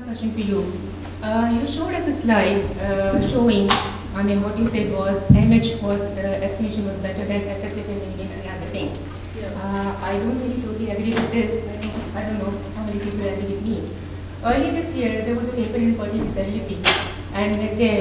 Question for you. You showed us a slide showing, what you said was MH was, estimation was better than FSH and many other things. Yeah. I don't really totally agree with this. I don't know how many people agree with me. Earlier this year, there was a paper in fertility disability, and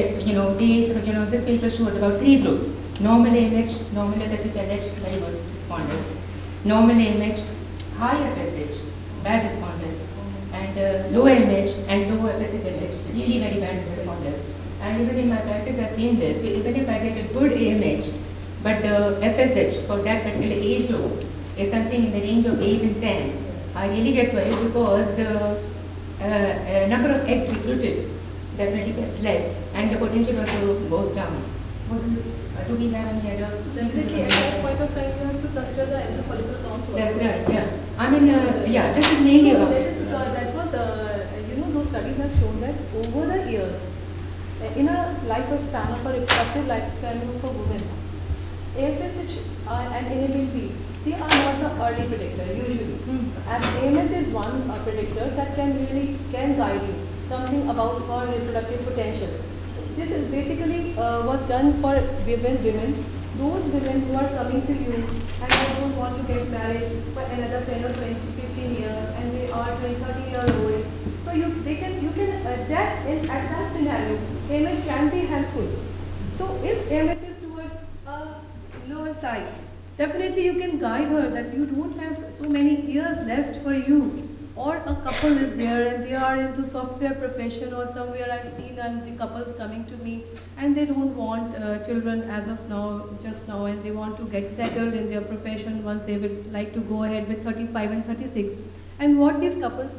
this paper showed about three groups: normal AMH, normal FSH, very good respondent; normal AMH, high FSH, bad responders; and low AMH and low FSH, really very bad responders. And even in my practice, I've seen this. So even if I get a good AMH, but the FSH for that particular age group is something in the range of 8 and 10, I really get worried because the number of eggs recruited definitely gets less, and the potential also goes down. Do we have any other? Definitely, at that point of time, you have to consider the embryo follicle count. That's right. Yeah. This is mainly about. That was, those studies have shown that over the years, in a lifespan of a reproductive lifespan of a woman, AFSH and NABP, they are not the early predictor usually. And AMH is one predictor that can guide you something about her reproductive potential. This is basically was done for women, those women who are coming to you and they don't want to get married for another 10 or 20, 15 years, and they are 20, 30 years old. So at that scenario, AMH can be helpful. So if AMH is towards a lower side, definitely you can guide her that you don't have so many years left for you. Or a couple is there and they are into software profession or somewhere I've seen, and the couples coming to me and they don't want children as of now, just now, and they want to get settled in their profession once they would like to go ahead with 35 and 36. And what these couples,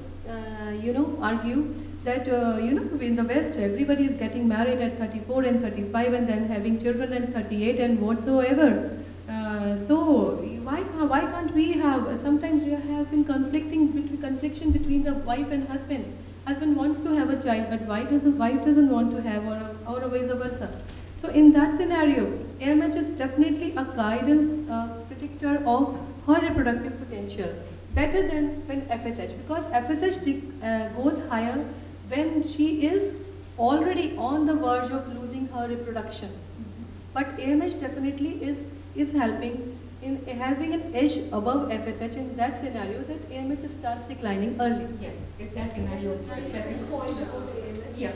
argue that, in the West, everybody is getting married at 34 and 35 and then having children at 38 and whatsoever. So why can't we have, sometimes there has been confliction between the wife and husband. Husband wants to have a child, but wife doesn't want to have, or vice versa. So in that scenario, AMH is definitely a guidance predictor of her reproductive potential, better than when FSH, because FSH goes higher when she is already on the verge of losing her reproduction. But AMH definitely is helping in having an edge above FSH in that scenario, that AMH starts declining early. Yeah, is that scenario specific? Yeah.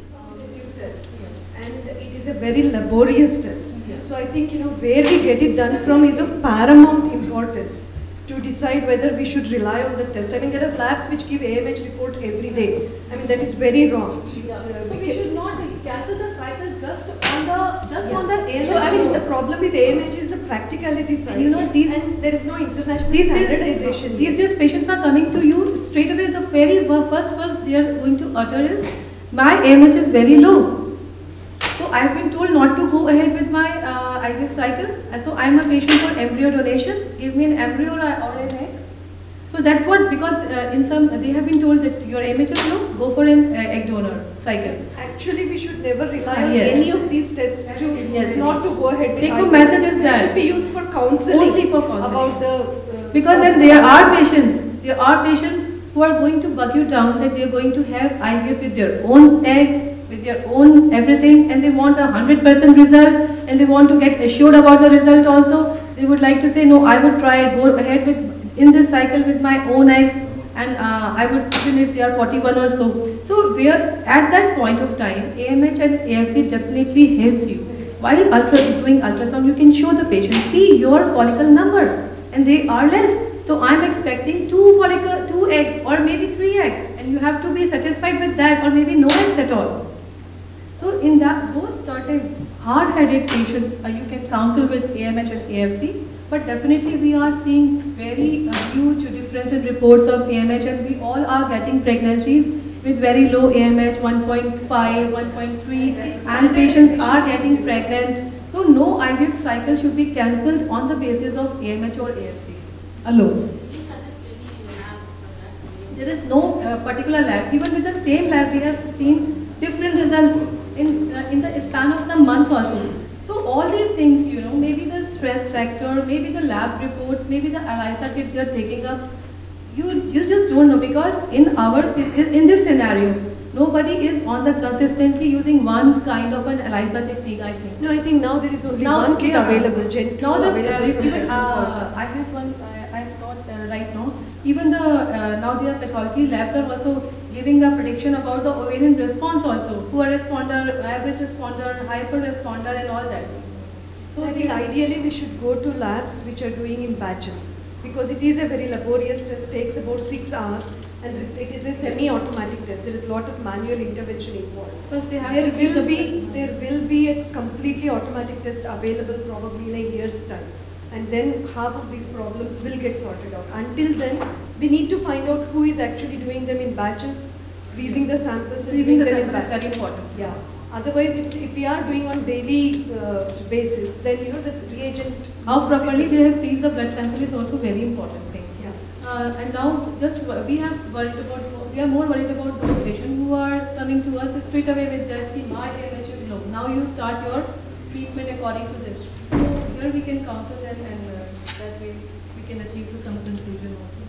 Test. And it is a very laborious test. Yeah. So I think where we get it done from is of paramount importance to decide whether we should rely on the test. I mean, there are labs which give AMH report every day. I mean, that is very wrong. Yeah. So we should not cancel the cycle just on the AMH. So I mean, the problem with AMH is the practicality side. And there is no international standardization. These days patients are coming to you straight away. The very first they are going to utter is, my AMH is very low. So I have been told not to go ahead with my IVF cycle. So I am a patient for embryo donation. Give me an embryo or an egg. So that's what, because they have been told that your AMH is low, go for an egg donor cycle. Actually, we should never rely on any of these tests not to go ahead with Take home message is that. It should be used for counseling. Only for counseling. About the... because then there are patients who are going to bug you down that they are going to have IVF with their own eggs, with their own everything, and they want 100% result, and they want to get assured about the result also. They would like to say, no, I would go ahead in this cycle with my own eggs, and I would, even if they are 41 or so. So at that point of time, AMH and AFC definitely helps you. While doing ultrasound, you can show the patient, see your follicle number, and they are less. So I am expecting 2 eggs or maybe 3 eggs, and you have to be satisfied with that, or maybe no eggs at all. So in those certain hard-headed patients, you can counsel with AMH and AFC. But definitely we are seeing very huge difference in reports of AMH, and we all are getting pregnancies with very low AMH, 1.5, 1.3, and patients are getting pregnant. So no IVF cycle should be cancelled on the basis of AMH or AFC alone. There is no particular lab. Even with the same lab, we have seen different results in the span of some months also. So all these things, maybe the stress factor, maybe the lab reports, maybe the ELISA kit they are taking up, you just don't know, because in this scenario, Nobody is on the consistently using one kind of an ELISA technique, I think. No, I think now there is only Now, one kit yeah. available, Gen 2 Now the available from even, Central I have one. I have got right now. Even the now their pathology labs are also giving a prediction about the ovarian response also. Poor responder, average responder, hyper responder, and all that. So I think ideally we should go to labs which are doing in batches, because it is a very laborious test, takes about 6 hours, and it is a semi-automatic test. There is a lot of manual intervention involved. Because they have There to keep will the- there will be a completely automatic test available probably in a year's time, and then half of these problems will get sorted out. Until then, we need to find out who is actually doing them in batches, freezing the samples and Freezing doing the them in sample is batches. very important. Yeah. Otherwise, if we are doing on daily basis, then the reagent. How properly they have freeze the blood sample is also very important thing. Yeah. And now just we are more worried about those patients who are coming to us straight away with that my AMH is low. Now you start your treatment according to this. So here we can counsel them, and that way we can achieve to some conclusion also.